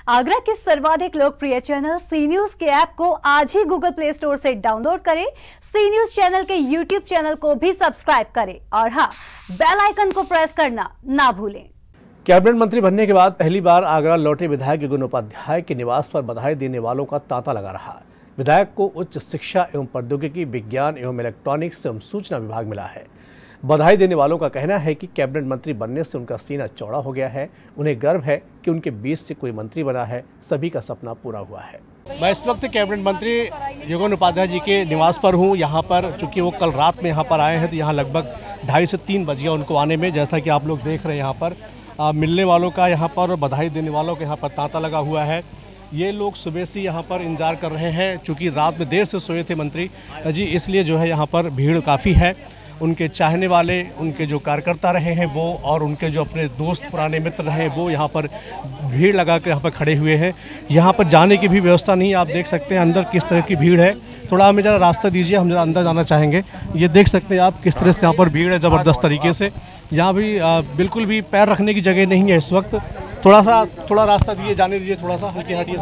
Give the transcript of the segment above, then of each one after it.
आगरा के सर्वाधिक लोकप्रिय चैनल सी न्यूज के ऐप को आज ही गूगल प्ले स्टोर से डाउनलोड करें। सी न्यूज चैनल के यूट्यूब चैनल को भी सब्सक्राइब करें और हाँ, बेल आइकन को प्रेस करना ना भूलें। कैबिनेट मंत्री बनने के बाद पहली बार आगरा लौटे विधायक युगन उपाध्याय के निवास पर बधाई देने वालों का तांता लगा रहा। विधायक को उच्च शिक्षा एवं प्रौद्योगिकी, विज्ञान एवं इलेक्ट्रॉनिक्स एवं सूचना विभाग मिला है। बधाई देने वालों का कहना है कि कैबिनेट मंत्री बनने से उनका सीना चौड़ा हो गया है। उन्हें गर्व है कि उनके बीच से कोई मंत्री बना है। सभी का सपना पूरा हुआ है। मैं इस वक्त कैबिनेट मंत्री युगन उपाध्याय जी के निवास पर हूँ। यहाँ पर चूंकि वो कल रात में यहाँ पर आए हैं, तो यहाँ लगभग 2:30 से 3 बज गया उनको आने में। जैसा कि आप लोग देख रहे हैं, यहाँ पर मिलने वालों का यहाँ पर, बधाई देने वालों के यहाँ पर तांता लगा हुआ है। ये लोग सुबह से यहाँ पर इंतजार कर रहे हैं। चूँकि रात में देर से सोए थे मंत्री जी, इसलिए जो है यहाँ पर भीड़ काफ़ी है। उनके चाहने वाले, उनके जो कार्यकर्ता रहे हैं वो, और उनके जो अपने दोस्त पुराने मित्र रहे वो यहाँ पर भीड़ लगा कर यहाँ पर खड़े हुए हैं। यहाँ पर जाने की भी व्यवस्था नहीं है। आप देख सकते हैं अंदर किस तरह की भीड़ है। थोड़ा हमें ज़रा रास्ता दीजिए, हम ज़रा अंदर जाना चाहेंगे। ये देख सकते हैं आप किस तरह से यहाँ पर भीड़ है ज़बरदस्त तरीके से। यहाँ भी बिल्कुल भी पैर रखने की जगह नहीं है इस वक्त। थोड़ा रास्ता दीजिए, जाने दीजिए, थोड़ा सा हल्के हटिए,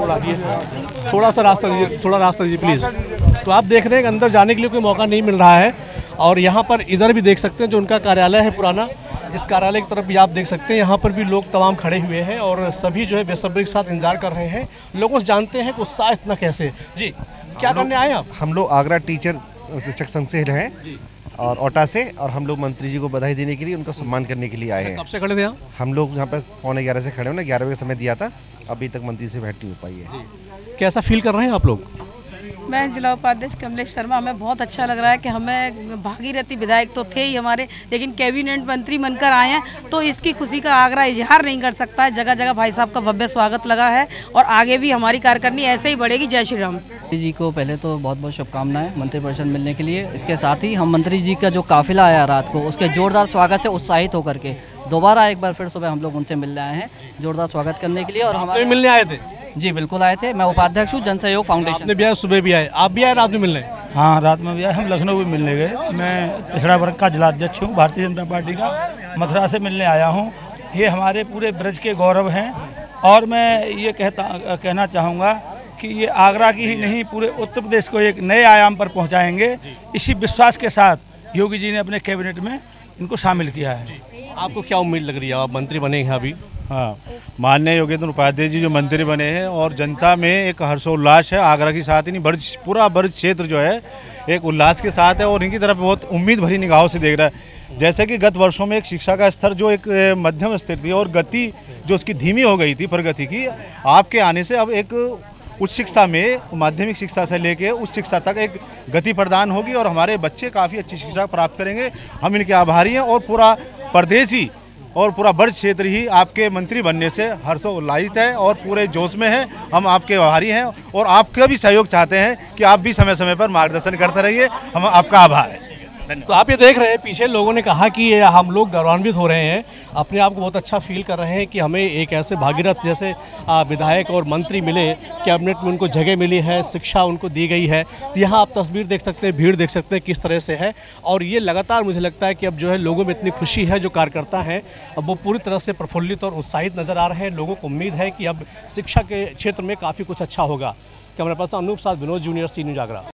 थोड़ा सा रास्ता दीजिए, थोड़ा रास्ता दीजिए प्लीज़। तो आप देख रहे हैं अंदर जाने के लिए कोई मौका नहीं मिल रहा है। और यहाँ पर इधर भी देख सकते हैं जो उनका कार्यालय है पुराना, इस कार्यालय की तरफ भी आप देख सकते हैं। यहाँ पर भी लोग तमाम खड़े हुए हैं और सभी जो है बेसब्री के साथ इंतजार कर रहे हैं। लोगों से जानते हैं कि उत्साह इतना कैसे जी। क्या करने आए आप? हम लोग आगरा टीचर शिक्षक संघ से हैं और ओटा से, और हम लोग मंत्री जी को बधाई देने के लिए, उनका सम्मान करने के लिए आए हैं। कब से खड़े थे यहाँ? हम लोग यहाँ पर 11:15 से खड़े हैं। 11 बजे समय दिया था, अभी तक मंत्री से भेंट नहीं हो पाई है। कैसा फील कर रहे हैं आप लोग? मैं जिला उपाध्यक्ष कमलेश शर्मा। हमें बहुत अच्छा लग रहा है कि हमें भागीरथी विधायक तो थे ही हमारे, लेकिन कैबिनेट मंत्री बनकर आए हैं, तो इसकी खुशी का आगरा इजहार नहीं कर सकता है। जगह जगह भाई साहब का भव्य स्वागत लगा है और आगे भी हमारी कार्यकारिणी ऐसे ही बढ़ेगी। जय श्री राम जी को पहले तो बहुत बहुत शुभकामनाएं मंत्रिपरिषद मिलने के लिए। इसके साथ ही हम मंत्री जी का जो काफिला आया रात को, उसके जोरदार स्वागत से उत्साहित होकर के दोबारा एक बार फिर सुबह हम लोग उनसे मिलने आए हैं जोरदार स्वागत करने के लिए। और हमारे मिलने आए थे? जी बिल्कुल आए थे। मैं उपाध्यक्ष हूँ जन सहयोग फाउंडेशन। आपने भी आए, सुबह भी आए, आप भी आए रात में मिलने? हाँ, रात में भी आए। हम लखनऊ भी मिलने गए। मैं पिछड़ा वर्ग का जिलाध्यक्ष हूँ भारतीय जनता पार्टी का। मथुरा से मिलने आया हूँ। ये हमारे पूरे ब्रज के गौरव हैं और मैं ये कहना चाहूँगा कि ये आगरा की ही नहीं, पूरे उत्तर प्रदेश को एक नए आयाम पर पहुँचाएंगे। इसी विश्वास के साथ योगी जी ने अपने कैबिनेट में इनको शामिल किया है। आपको क्या उम्मीद लग रही है, आप मंत्री बने हैं अभी? हाँ, माननीय योगेंद्र उपाध्याय जी जो मंत्री बने हैं और जनता में एक हर्षोल्लास है। आगरा के साथ ही नहीं, पूरा ब्रज क्षेत्र जो है एक उल्लास के साथ है और इनकी तरफ बहुत उम्मीद भरी निगाहों से देख रहा है। जैसे कि गत वर्षों में एक शिक्षा का स्तर जो एक मध्यम स्तर थी और गति जो उसकी धीमी हो गई थी प्रगति की, आपके आने से अब एक उच्च शिक्षा में, माध्यमिक शिक्षा से लेके उच्च शिक्षा तक एक गति प्रदान होगी और हमारे बच्चे काफ़ी अच्छी शिक्षा प्राप्त करेंगे। हम इनके आभारी हैं और पूरा प्रदेश ही और पूरा ब्रज क्षेत्र ही आपके मंत्री बनने से हर्षोल्लासित है और पूरे जोश में है। हम आपके आभारी हैं और आपका भी सहयोग चाहते हैं कि आप भी समय समय पर मार्गदर्शन करते रहिए। हम आपका आभार है। तो आप ये देख रहे हैं पीछे लोगों ने कहा कि हम लोग गौरवान्वित हो रहे हैं, अपने आप को बहुत अच्छा फील कर रहे हैं कि हमें एक ऐसे भागीरथ जैसे विधायक और मंत्री मिले, कैबिनेट में उनको जगह मिली है, शिक्षा उनको दी गई है। तो यहाँ आप तस्वीर देख सकते हैं, भीड़ देख सकते हैं किस तरह से है। और ये लगातार मुझे लगता है कि अब जो है लोगों में इतनी खुशी है, जो कार्यकर्ता हैं अब वो पूरी तरह से प्रफुल्लित और उत्साहित नज़र आ रहे हैं। लोगों को उम्मीद है कि अब शिक्षा के क्षेत्र में काफ़ी कुछ अच्छा होगा। कैमरा पर्सन अनूप साथ Vinod junior, C news Agra.